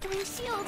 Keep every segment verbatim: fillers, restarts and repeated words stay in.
Restoring shield.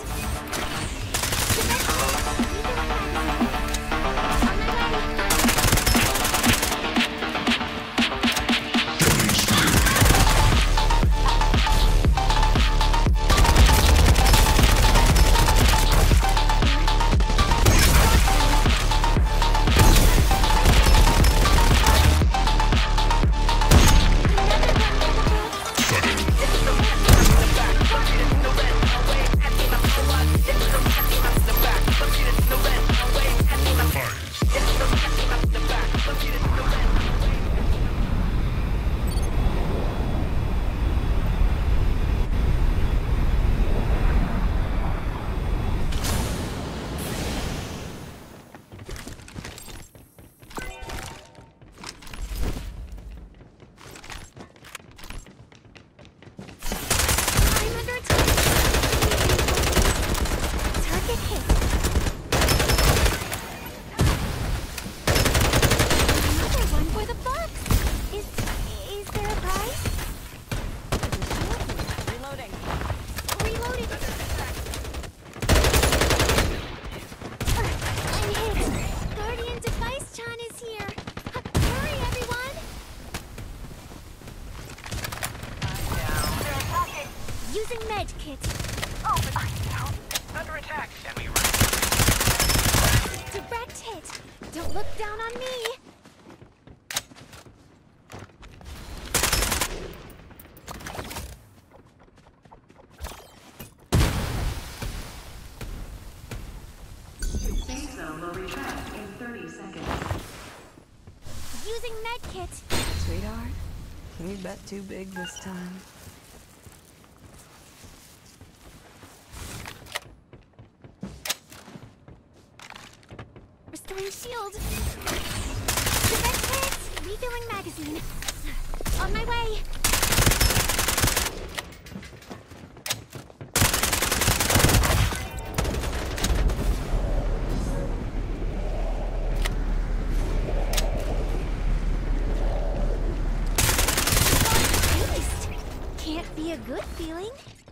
Using med kit. Oh, but I know. Under attack. Can we run? Direct hit. Don't look down on me. Safe zone will retract in thirty seconds. Using med kit. Sweetheart, can you bet too big this time? Restoring shield. Direct hit. Refilling magazine. On my way. Taste. Can't be a good feeling.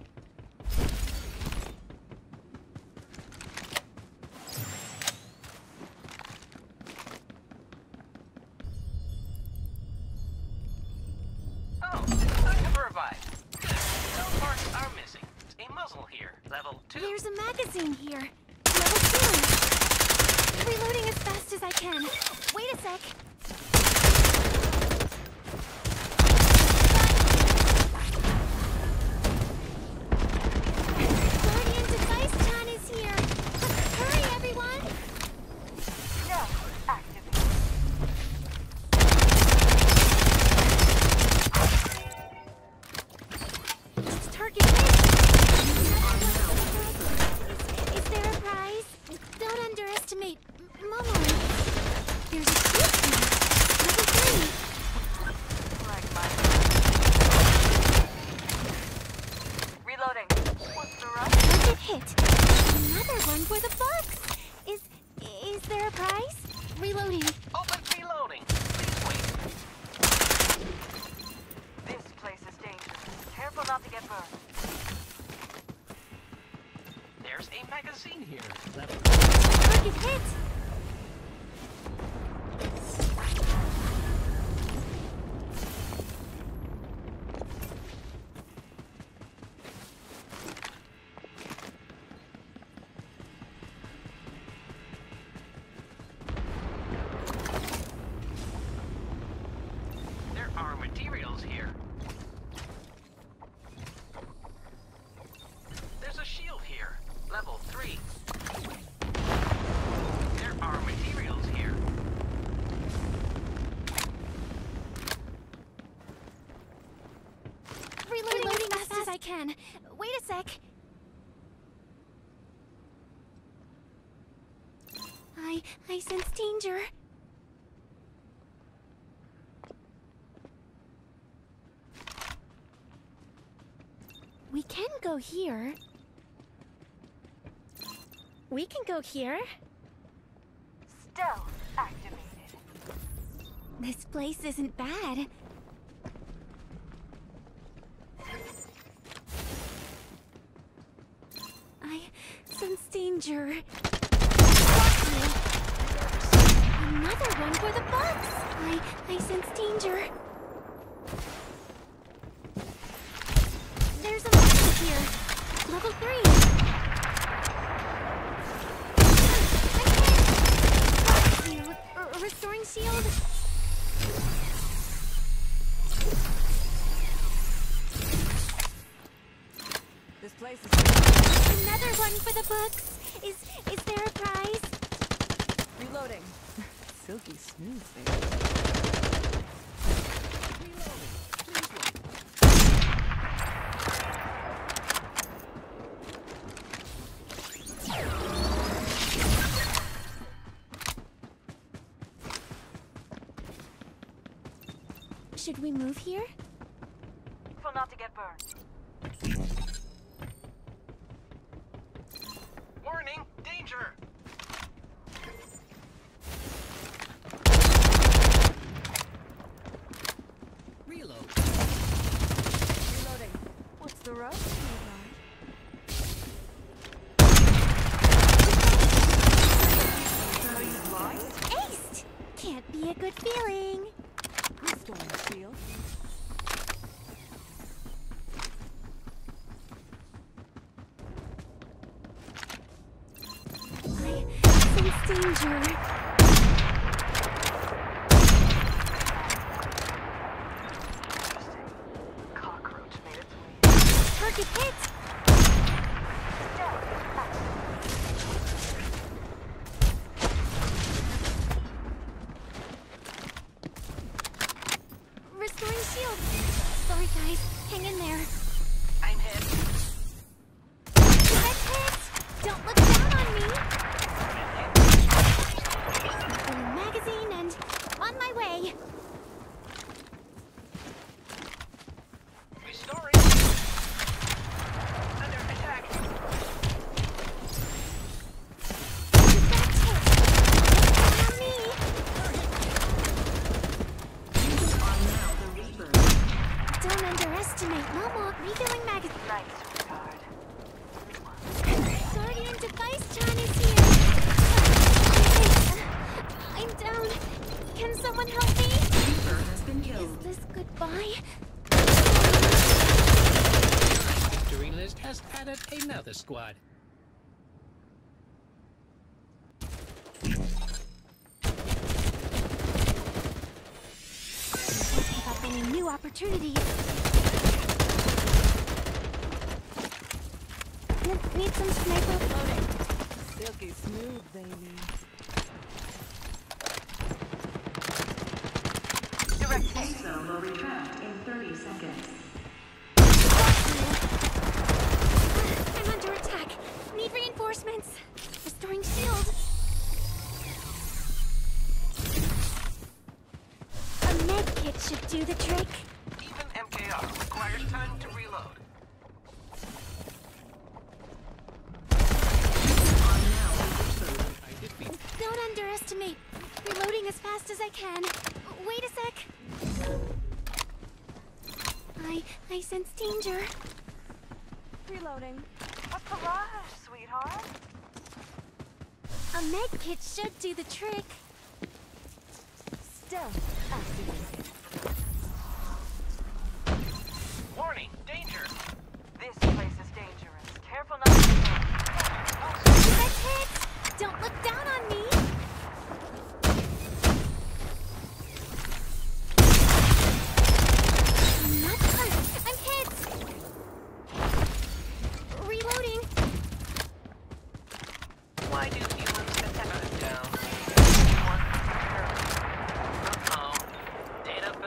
There's a magazine here. Level two. Reloading as fast as I can. Wait a sec. Guardian device Chan is here. Hurry, everyone. No, activate. Target hit. Is there a prize? Don't underestimate Momo. There's a shield here. Level three. Like mine. Reloading. What's the rush? Target hit. Another one for the box. Is is there a prize? Reloading. Open reloading. Please wait. This place is dangerous. Careful not to get burned. There's a magazine here. Level. Target hit. There are materials here. There's a shield here. Level three. There are materials here. Reloading, Reloading as fast as I can. Wait a sec. I I sense danger. We can go here. We can go here. Stealth activated. This place isn't bad. I sense danger. Another one for the bugs! I, I sense danger. There's a monster here. Level three. I'm hit. Here, r- restoring shield. This place is... Another one for the books. Is is there a prize? Reloading. Silky smooth, baby. Should we move here? Careful not to get burned. Warning! Danger! Reload. Reloading. What's the rush, sweetheart? Are you blind? Aced! Can't be a good feeling. Restoring shield. I sense danger. Cockroach made its way. Target hit! Restoring shield. Sorry guys, hang in there. I'm hit. Get hit! Don't look down on me! Filling magazine and on my way. Restoring. Under attack. Get hit! On me! Are now the Reaper. Don't underestimate Momo. Refilling magazine. Nice, sweetheart. Guardian device Chan is here. I'm down. Can someone help me? Reaper has been Is killed. this goodbye? Victory list has added another squad. Keep up any new opportunities. N- Need some sniper loading. Silky smooth, baby. Direct hit. Safe zone will retract in thirty seconds. I'm under attack. Need reinforcements. Restoring shield. A med kit should do the trick. Even M K R requires time to reload. Are now the Reaper. I defeat. Don't underestimate. Reloading as fast as I can. Wait a sec. I I sense danger. Reloading. What's the rush, sweetheart? A med kit should do the trick. Stealth activated. Warning! Danger! This place is dangerous. Careful not to get burned. Get hit! Don't look down on me! I'm not hurt. I'm hit! Reloading. Why do humans attack us down? Uh-oh. Data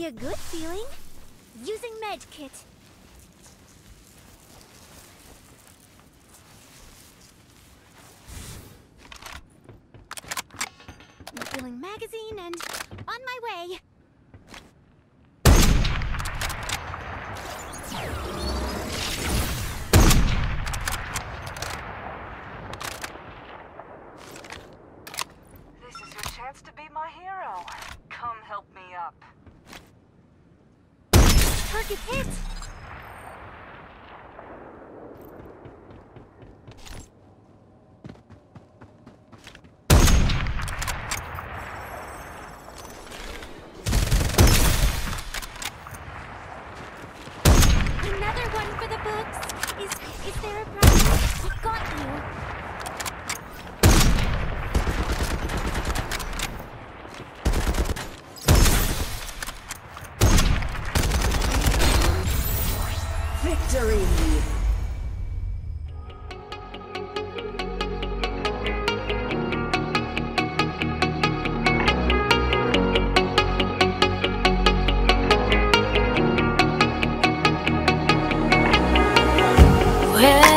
a good feeling. Using med kit. Refilling magazine and on my way. This is your chance to be my hero. Come help me up. Target hit! Another one for the books. Is is there a prize? I got you. Victory! Well,